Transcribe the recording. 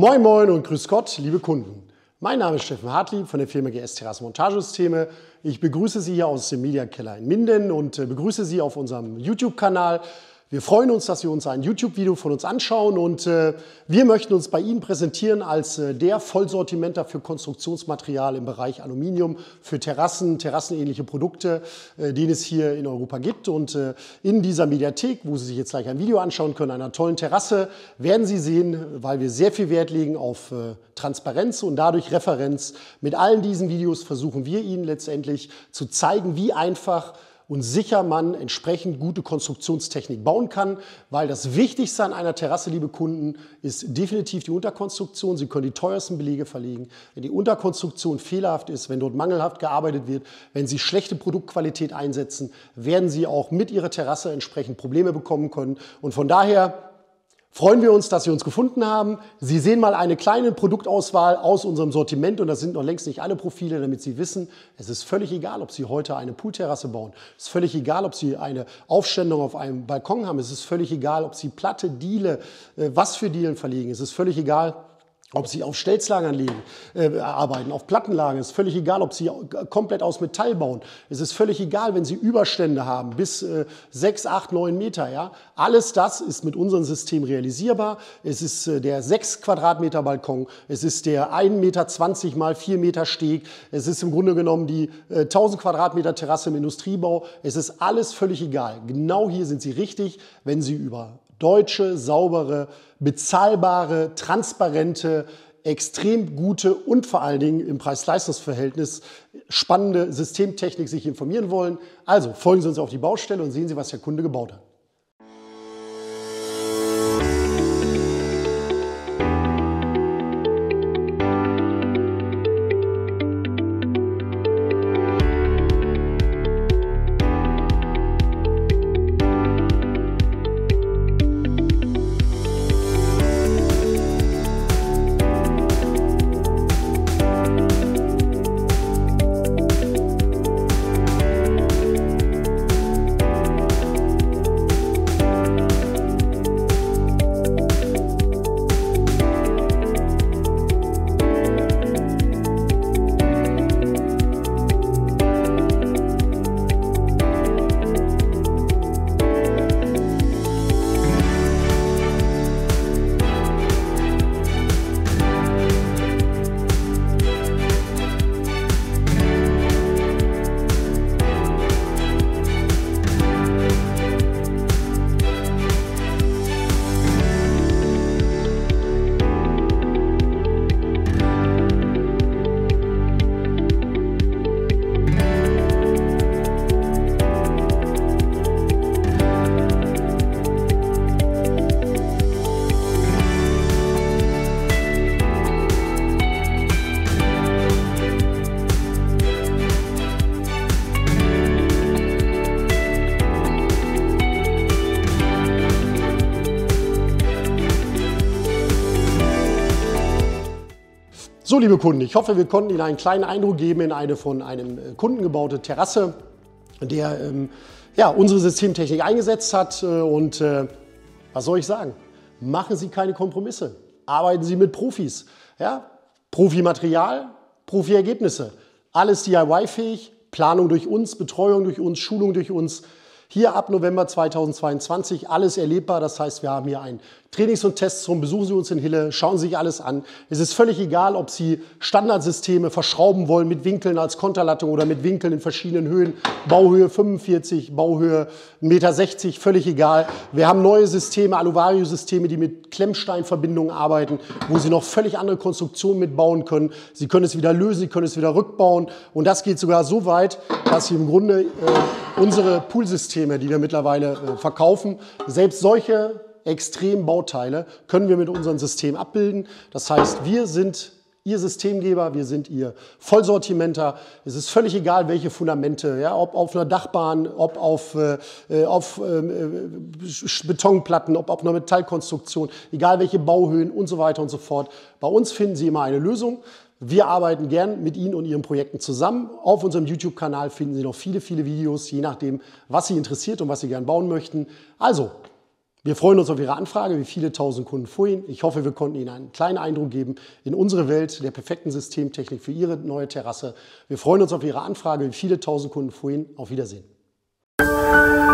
Moin Moin und grüß Gott, liebe Kunden. Mein Name ist Steffen Hartlieb von der Firma GS Terrassenmontagesysteme. Ich begrüße Sie hier aus dem Mediakeller in Minden und begrüße Sie auf unserem YouTube-Kanal. Wir freuen uns, dass Sie uns ein YouTube-Video von uns anschauen und wir möchten uns bei Ihnen präsentieren als der Vollsortimenter für Konstruktionsmaterial im Bereich Aluminium, für Terrassen, terrassenähnliche Produkte, den es hier in Europa gibt. Und in dieser Mediathek, wo Sie sich jetzt gleich ein Video anschauen können, einer tollen Terrasse, werden Sie sehen, weil wir sehr viel Wert legen auf Transparenz und dadurch Referenz. Mit allen diesen Videos versuchen wir Ihnen letztendlich zu zeigen, wie einfach und sicher man entsprechend gute Konstruktionstechnik bauen kann, weil das Wichtigste an einer Terrasse, liebe Kunden, ist definitiv die Unterkonstruktion. Sie können die teuersten Belege verlegen. Wenn die Unterkonstruktion fehlerhaft ist, wenn dort mangelhaft gearbeitet wird, wenn Sie schlechte Produktqualität einsetzen, werden Sie auch mit Ihrer Terrasse entsprechend Probleme bekommen können. Und von daher freuen wir uns, dass Sie uns gefunden haben. Sie sehen mal eine kleine Produktauswahl aus unserem Sortiment und das sind noch längst nicht alle Profile, damit Sie wissen, es ist völlig egal, ob Sie heute eine Poolterrasse bauen. Es ist völlig egal, ob Sie eine Aufstellung auf einem Balkon haben. Es ist völlig egal, ob Sie Platte, Diele, was für Dielen verlegen. Es ist völlig egal, ob Sie auf Stelzlagern arbeiten, auf Plattenlagen. Es ist völlig egal, ob Sie komplett aus Metall bauen. Es ist völlig egal, wenn Sie Überstände haben, bis 6, 8, 9 Meter. Ja? Alles das ist mit unserem System realisierbar. Es ist der 6 Quadratmeter Balkon. Es ist der 1,20 Meter mal 4 Meter Steg. Es ist im Grunde genommen die 1000 Quadratmeter Terrasse im Industriebau. Es ist alles völlig egal. Genau hier sind Sie richtig, wenn Sie über deutsche, saubere, bezahlbare, transparente, extrem gute und vor allen Dingen im Preis-Leistungs-Verhältnis spannende Systemtechnik sich informieren wollen. Also folgen Sie uns auf die Baustelle und sehen Sie, was der Kunde gebaut hat. So, liebe Kunden, ich hoffe, wir konnten Ihnen einen kleinen Eindruck geben in eine von einem Kunden gebaute Terrasse, der unsere Systemtechnik eingesetzt hat. Und was soll ich sagen? Machen Sie keine Kompromisse. Arbeiten Sie mit Profis. Ja? Profimaterial, Profi-Ergebnisse. Alles DIY-fähig, Planung durch uns, Betreuung durch uns, Schulung durch uns. Hier ab November 2022 alles erlebbar. Das heißt, wir haben hier ein Trainings- und Testzone. Besuchen Sie uns in Hille, schauen Sie sich alles an. Es ist völlig egal, ob Sie Standardsysteme verschrauben wollen mit Winkeln als Konterlattung oder mit Winkeln in verschiedenen Höhen. Bauhöhe 45, Bauhöhe 1,60 Meter, völlig egal. Wir haben neue Systeme, Aluvario-Systeme, die mit Klemmsteinverbindungen arbeiten, wo Sie noch völlig andere Konstruktionen mitbauen können. Sie können es wieder lösen, Sie können es wieder rückbauen. Und das geht sogar so weit, dass Sie im Grunde unsere Poolsysteme, die wir mittlerweile verkaufen, selbst solche Extrembauteile können wir mit unserem System abbilden. Das heißt, wir sind Ihr Systemgeber, wir sind Ihr Vollsortimenter. Es ist völlig egal, welche Fundamente, ja, ob auf einer Dachbahn, ob auf Betonplatten, ob auf einer Metallkonstruktion, egal welche Bauhöhen und so weiter und so fort. Bei uns finden Sie immer eine Lösung. Wir arbeiten gern mit Ihnen und Ihren Projekten zusammen. Auf unserem YouTube-Kanal finden Sie noch viele, viele Videos, je nachdem, was Sie interessiert und was Sie gern bauen möchten. Also, Wir freuen uns auf Ihre Anfrage, wie viele tausend Kunden vorhin. Ich hoffe, wir konnten Ihnen einen kleinen Eindruck geben in unsere Welt der perfekten Systemtechnik für Ihre neue Terrasse. Wir freuen uns auf Ihre Anfrage, wie viele tausend Kunden vorhin. Auf Wiedersehen.